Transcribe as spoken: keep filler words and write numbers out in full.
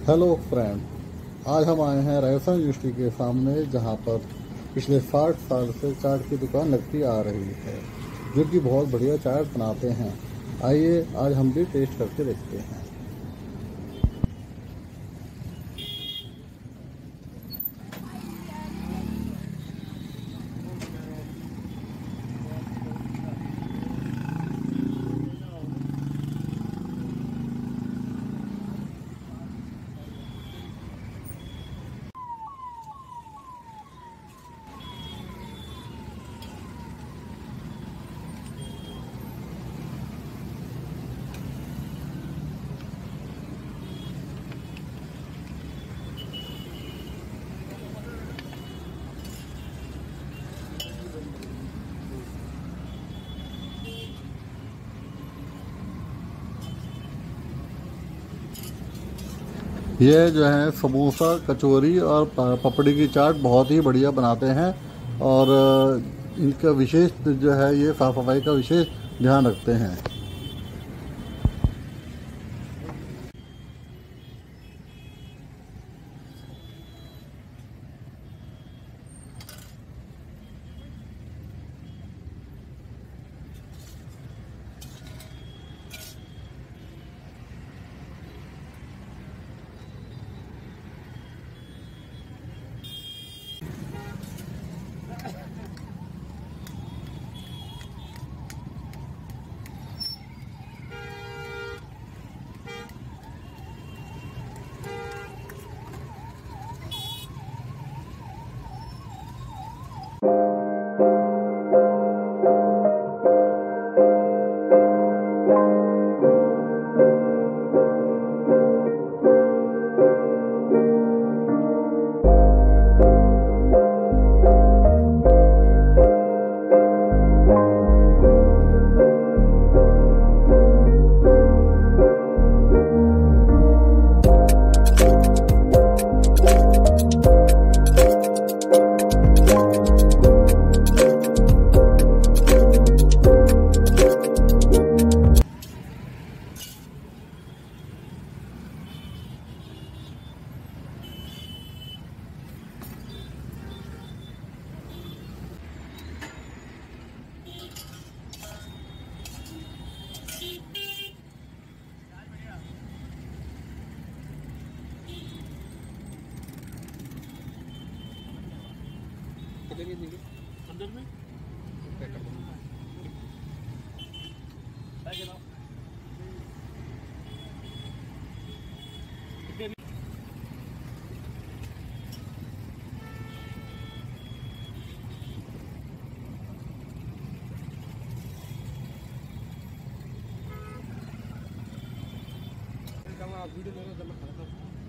Hello friend, आज हम आए हैं राजस्थान यूनिवर्सिटी के सामने, जहां पर पिछले साठ साल से चाट की दुकान लगती आ रही है, जो कि बहुत बढ़िया चाट बनाते हैं। आइए आज हम भी टेस्ट करके देखते हैं। ये जो है समोसा, कचौरी और प- पपड़ी की चाट बहुत ही बढ़िया बनाते हैं। और अ, इनका विशेष जो है, ये साफ सफाई का विशेष ध्यान रखते हैं। अंदर में वीडियो